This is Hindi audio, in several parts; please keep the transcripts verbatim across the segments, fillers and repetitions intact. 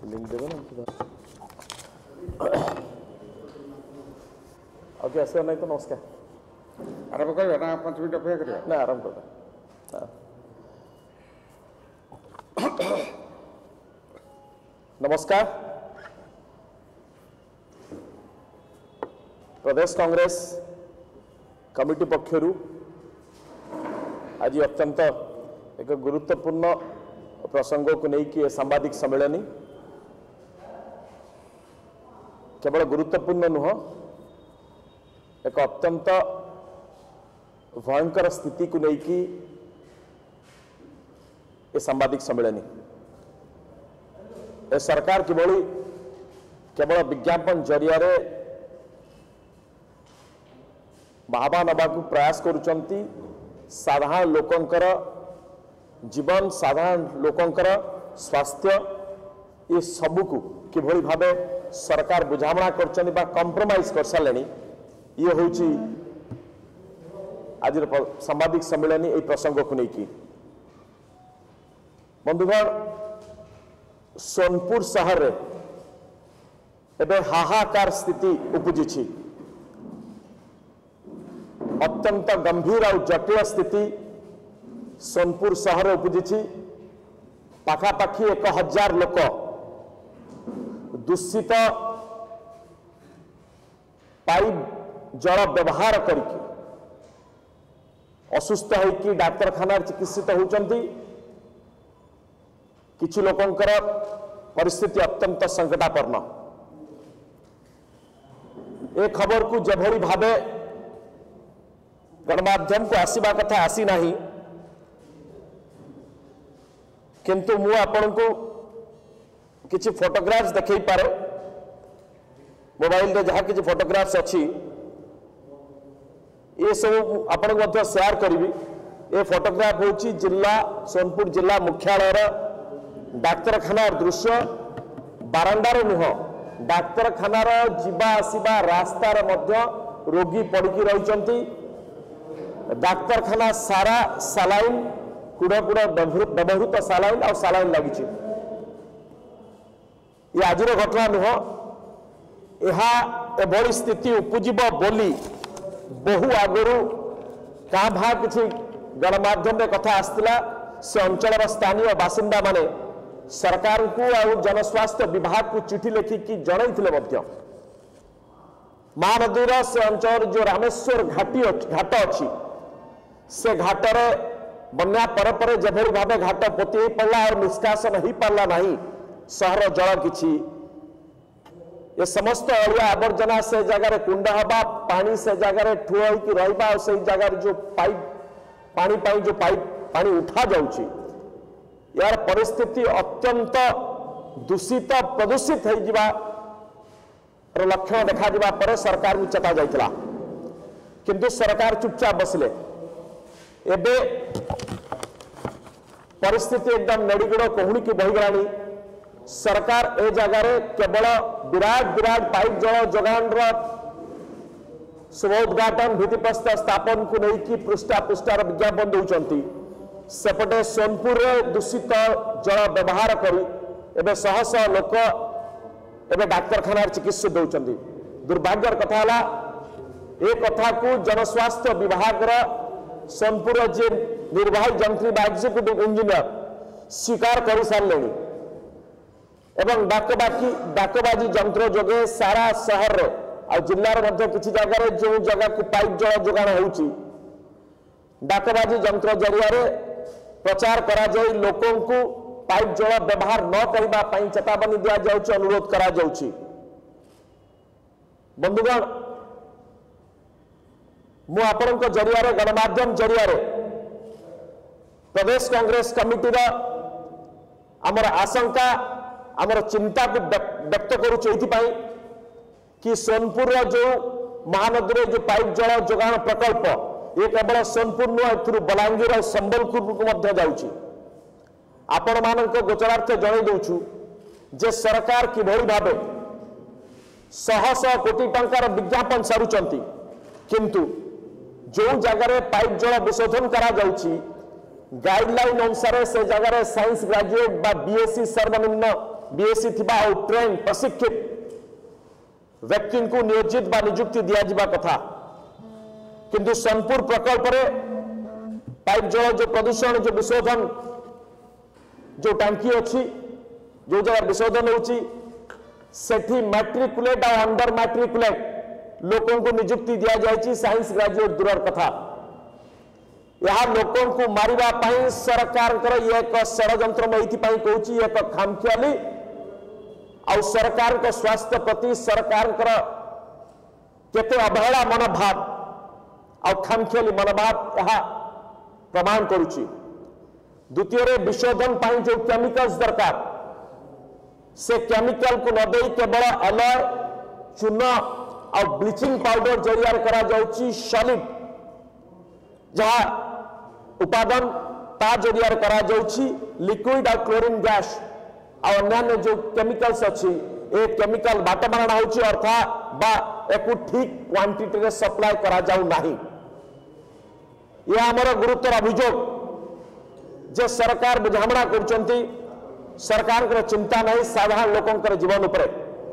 लिंक देवे ना ओके आस नहीं तो नमस्कार आरंभ कर ना पांच मिनट अपेक्षा करिया ना आरंभ कर नमस्कार प्रदेश कांग्रेस कमिटी पक्षरु आज अत्यंत एक गुरुत्वपूर्ण प्रसंग को लेकिन सांबादिक सम्मेलन केवल गुरुत्वपूर्ण नुह एक अत्यंत भयंकर स्थिति को लेकिन ये सांबादिक सम्मेलन ए सरकार किभली केवल विज्ञापन जरिया बाहबा नवा को प्रयास करुचंती साधारण लोकंकर जीवन साधारण लोकंकर स्वास्थ्य ये सबको किभली भावे सरकार बुझामणा करचनी बा कंप्रोमाइज कर सारे ये हूँ आज सांबादिक सम्मेलन ये प्रसंग को लेकिन बंधुगण सोनपुर शहर रे एबे हाहाकार स्थिति उपजी अत्यंत गंभीर और जटिल स्थिति सोनपुर शहर उपजी पाखापाखि एक हजार लोक दूषित पाइप जल व्यवहार करके असुस्थ होकर डाक्तरखाना चिकित्सित होती किछि लोकंकर परिस्थिति अत्यंत संकटापन्न ए खबर को जेभली भावे गणमाध्यम को आसीबा कथा आसी नाही किंतु मु आपण को किछि फोटोग्राफ्स देखै पारे मोबाइल रे जहा किछि फोटोग्राफ्स अछि ये सब आपण मध्य शेयर करिवि ए फोटोग्राफ होछि जिला सोनपुर जिला मुख्यालय डाक्तरखाना दृश्य बारंडार नुह डाक्तरखानार जीवा आसीबा रास्तार मध्य रोगी पड़की रहिचंती डाक्तरखाना सारा सालाइन कुड़ कुड़ व्यवहृत सालाइन और सालाइन लगी ये आज घटना नुह यह एभली स्थिति उपजीव बोली बहु आगु क्या भा कि गणमाध्यम कथा आसला से अंचल स्थानीय बासिंदा माने सरकार को और जनस्वास्थ्य विभाग को चिठी लिखिकी जनईले महानदीर से अंचल जो रामेश्वर घाटी घाट अच्छी से घाटर बन्या पर पर जेभली भाव घाट पोती पड़ा और निष्कासन हो पारा ना सहर जल कि ये समस्त अलिया आवर्जना से जगार कुंड हवा पानी से जगार ठुआ होकर रहा और से जगार जो पाइप पानी पाई जो पाइप पानी उठा जाउची यार परिस्थिति अत्यंत दूषित प्रदूषित हो लक्षण देखा पर सरकार को चेता जाइतिला किंतु सरकार चुपचाप बसले एबे परिस्थिति एकदम नेड़ीगुड़ कहूणी की बहीगलानी सरकार ए जगार केवल विराट विराट पाइप जल जोगान शुभोद्घाटन भित्तिप्रस्तर स्थापन को लेकिन पृष्ठा पृष्ठार विज्ञापन दौरान सेपटे सोनपुर दूषित जल व्यवहार करी एबे शह शह लोक एबे डाक्तरखाना चिकित्सित होउचंदी दुर्भाग्यर कथा है ए कथा को जनस्वास्थ्य विभाग सोनपुर जे निर्वाही जंत्री बा एग्जीक्यूटिव इंजीनियर स्वीकार कर सारे एवं डाकबाकी डाकबाजी जंत्र जोगे सारा शहर रे और जिल्लार मध्य किछि जगह जो जगह को पाइप जल जोगाण होउची डाकबाजी जंत्र जरिया प्रचार करा जाई लोकों को पाइप जल व्यवहार न करबा पई चेतावनी दिया जाउची अनुरोध करा जाउची बंधुगण मु आपनक जरिया रे गणमाध्यम जरिया रे प्रदेश कांग्रेस कमिटी रा हमर आशंका हमर चिंता को व्यक्त करूची एथि पई कि सोनपुर जो महानदी जो पाइप जल जोगाण प्रकल्प ये केवल सोनपुर नुह ए बलांगीर और संबलपुर को मध्य जाउची आपण मानक गोचरार्थ जणै दउछु जे सरकार किभली भाबे शह शह कोटी टंकार विज्ञापन सारुचंती किंतु जो जगार पाइप जल विशोधन करा जाउची गाइडलाइन अनुसार से जगार साइंस ग्रेजुएट बा बीएससी सर्वनिम्न बीएससी थिबा और ट्रेन प्रशिक्षित व्यक्ति को नियोजित बा नियुक्ति दिया जिबा कथा किंतु सोनपुर प्रकल्प रे पाइप जल जो प्रदूषण जो विशोधन जो टांकी अच्छी जो जगह विशोधन होची सेठी मैट्रिकुलेट और अंडर मैट्रिकुलेट लोगों को नियुक्ति दिया जाए साइंस ग्रेजुएट दूर कथा यह लोगों को मारिबा पई सरकार ये एक षड़यंत्र में कहूँ एक खामखियाली और सरकार को स्वास्थ्य प्रति सरकार केते अवहेला मनोभाव और खामखियाली मनोभाव यह प्रमाण करुच्ची द्वितीय विशोधन पाई जो केमिकल्स दरकार से केमिकल को न दे केवल एलॉय चूना और ब्लीचिंग पाउडर जरिया करा जाउची सॉलिड जहां उपादान ता जरिया करा जाउची लिक्विड और क्लोरीन गैस और अन्य जो केमिकल्स अच्छी ए केमिकल बाटमारणा होची अर्थात बा एको ठीक क्वांटिटी रे सप्लाई करा जाउ नाही यह हमर गुरुतर अभियोग जे सरकार बुझामणा करचंती सरकार को चिंता नहीं साधारण लोकों जीवन उपरे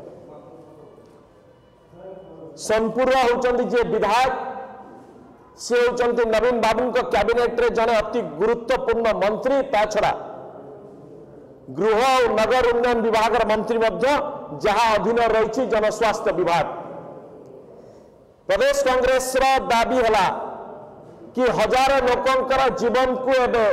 सोनपुर होचंती जे विधायक से होचंती नवीन बाबू को कैबिनेट रे जने अति गुरुत्वपूर्ण मंत्री ता छड़ा गृह और नगर उन्नयन विभाग मंत्री मध्य जहां अधीन रही जनस्वास्थ्य विभाग प्रदेश कांग्रेस रा दाबी हला कि हजार लोकों जीवन को एबे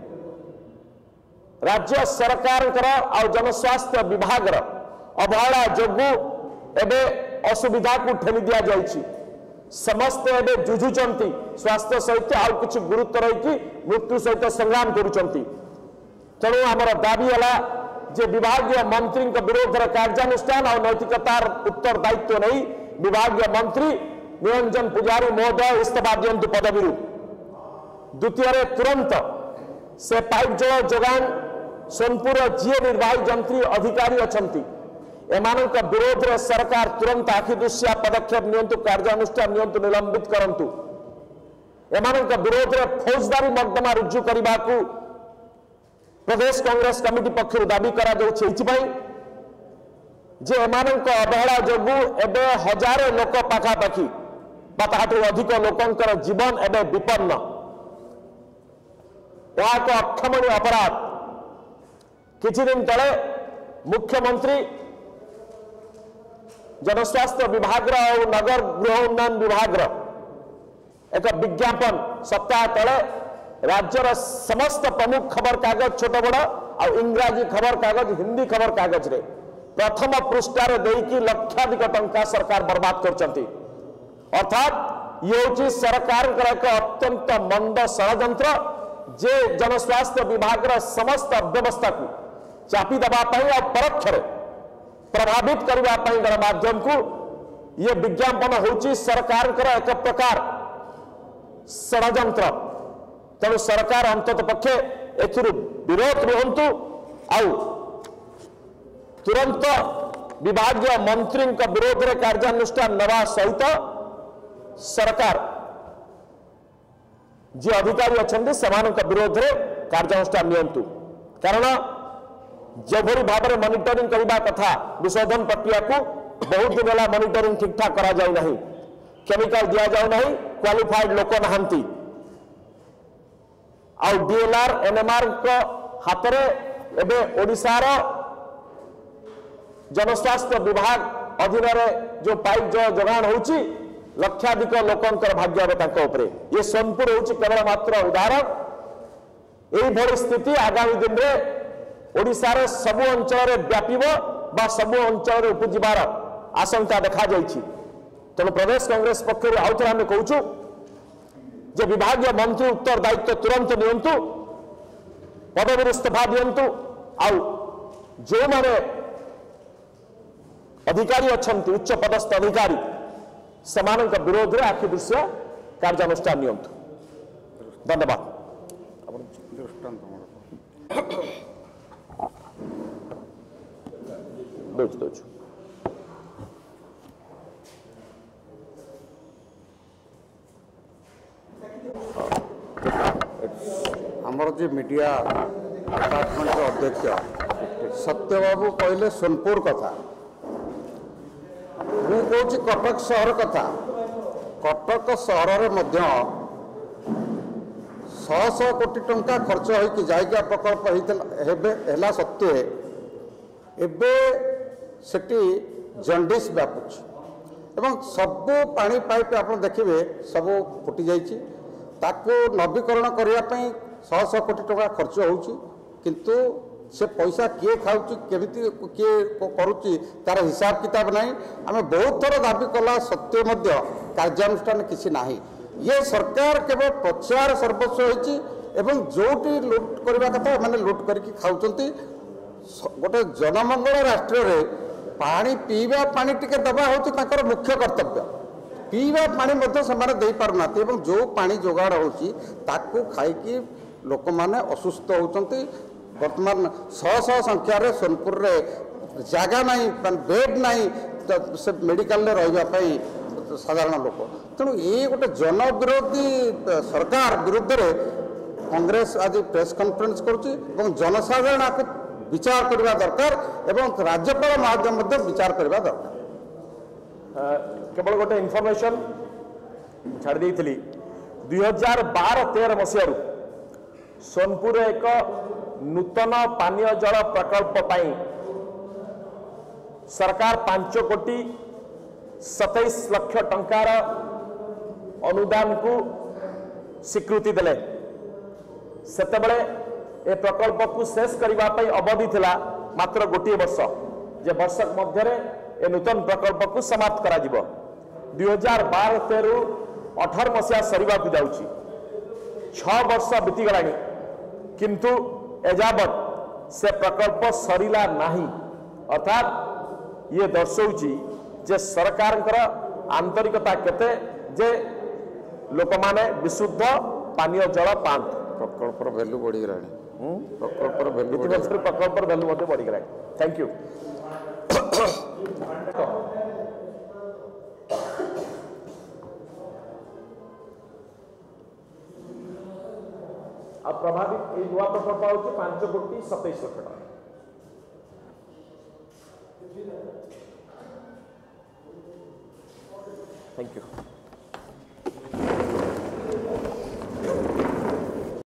राज्य सरकार और जनस्वास्थ्य विभाग अवहेला जोगु एबे असुविधा को ठेली दिया जाइछि समस्त एबे जुझुचंती स्वास्थ्य सहित आउ किछि गुरुतर रही मृत्यु सहित संग्राम करुचंती तेणु आमर दाबी हला जे विभागीय मंत्री विरोध कार्यानुष्ठान और नैतिकतार उत्तरदायित्व नहीं विभागीय मंत्री निरंजन पुजारी महोदय इस्तीफा दियंतु पदवी द्वितीय तुरंत से पाइप जल जोगान सोनपुर जी निर्वाही जंत्री अधिकारी अछंती एमानक विरोध रे सरकार तुरंत आखिदृशिया पदक्षेप नियंतु कार्यानुष्ठान नियंतु निलंबित करंतु एमानक विरोध रे फौजदारी मकदमा रुजु करबा को प्रदेश कांग्रेस कमिटी पक्षर दाबी करा जाउछि एथिबाई जे एमानक अवहेला जोगु एबे हजार लोक पाखा पाखी बा ताहाठु अधिक लोकंकर जीवन एबे विपन्न यह एक अक्षमणीय अपराध किछि दिन तले मुख्यमंत्री जनस्वास्थ्य विभाग और नगर गृह उन्नयन विभाग एक विज्ञापन सप्ताह तले राज्यर समस्त प्रमुख खबर कागज छोट बड़ और इंग्राजी खबर कागज हिंदी खबर कागज रे प्रथम पृष्ठार देकी लक्षाधिक टंका सरकार बर्बाद करचंती अर्थात ये होची सरकार एक अत्यंत मंद षड़यंत्र जे जनस्वास्थ्य विभाग समस्त व्यवस्था को चापी दबापी और परोक्ष प्रभावित करने गणमाध्यम को ये विज्ञापन होची सरकार एक प्रकार षड़यंत्र तेणु सरकार अंतत पक्षे एथिरु विरोध रुहंतु आउ तुरंत विभागीय मंत्री विरोध रे कार्यानुष्ठान नवा सहित सरकार जी अधिकारी अच्छे से विरोध रे कार्यानुष्ठान नियंतु कारण जोभरी भाव में मॉनिटरिंग करबा कथा विशोधन प्रक्रिया को बहुत दिन है मॉनिटरिंग ठीक ठाक करा जाउ नहीं केमिकल दिया जाउ नहीं क्वालिफाइड लोक नहांती आउ डीएलआर एनएमआर को हाथ में एबे ओडिशार जनस्वास्थ्य विभाग अधीन जो पाइप जो जोगान होची लक्षाधिक लोकंकर भाग्य ये सोनपुर होची केवल मात्र उदाहरण यही स्थिति आगामी दिन में ओडिशार सबु अंचल व्यापीब बा सबु अंचल उपजिबार आशंका देखा जाइछि तेणु प्रदेश कांग्रेस पक्षर आउ थे आम कहूँ जे विभागीय मंत्री उत्तरदायित्व तुरंत नियंतु पदवी इस्तीफा दियंतु आउ जो माने अधिकारी अच्छंती उच्च पदस्थ अधिकारी सेमानक विरोध रे आखि दृश्य कार्यानुष्ठान नियंतु धन्यवाद बेच दो आमर जो मीडिया डिपार्टमेंट अध्यक्ष सत्यबाबू कहले सोनपुर कथा मु कहूँ कटक सहर कथा कटक सहर में शह शह कोटी टंका खर्च होगी जायका प्रकल्प है सत्वे एबे सेठी जंडिस व्यापुच एवं सबू पानी पाइप आप देखिए सब फुटी जाइए ताकू नवीकरण करने शह शह कोटी टंका खर्च हो किंतु से पैसा किए खाऊँ केमी किए करुच्ची तार हिसाब किताब ना आम बहुत थर दाबी कला सत्वे कार्यानुष्ठान किसी ना ये सरकार केवल प्रचार सर्वस्व होती जो लुट करने कथा मैंने लुट करके खाऊँ गोटे जनमंगल राष्ट्र रे पानी पीवा पानी टिके दबा होकर मुख्य कर्तव्य पीवा पानी से दे पारना जो पानी जोगाड़ होती खाई लोक मैंने असुस्थ होती वर्तमान शह शह संख्यार सोनपुर रे जगह नहीं बेड नहीं तो से मेडिकल रही साधारण लोक तेणु ये गोटे जन विरोधी सरकार विरुद्ध रे कांग्रेस आज प्रेस कॉन्फ्रेंस करुच्ची जनसाधारण आपको विचार करने दरकार एवं राज्यपाल महोदय विचार करने दरकार। केवल गोटे इनफॉरमेशन छाड़ दी दुई हजार बार तेरह मसीह सोनपुर एक नूतन पानीय जल प्रकल्प पाई सरकार पांच कोटी सतैश लक्ष टंकार अनुदान को स्वीकृति देले सेतेबेले ए प्रकल्प को शेष करने अवधि थिला मात्र गोटे वर्ष जे वर्ष मध्य ए नूतन प्रकल्प को समाप्त करा जिवो दुई हजार बार तेरह अठारह मसीहा सरीवा को जाउची छह वर्ष बीती गलानी किंतु एजावत से प्रकल्प सरीला नहीं अर्थात ये दर्शाऊची जे सरकार आंतरिकता केते जे लोक माने विशुद्ध पानीय जल पांत प्रकल्पर वैल्यू बढ़ी गलानी प्रकल्पर वैल्यू प्रकल्पर वैल्यू मते बढ़ी गलानी थैंक यू आ प्रभावित ये नुआ प्रकल्प होची पांच कोटी सतैश लक्ष टका थैंक यू।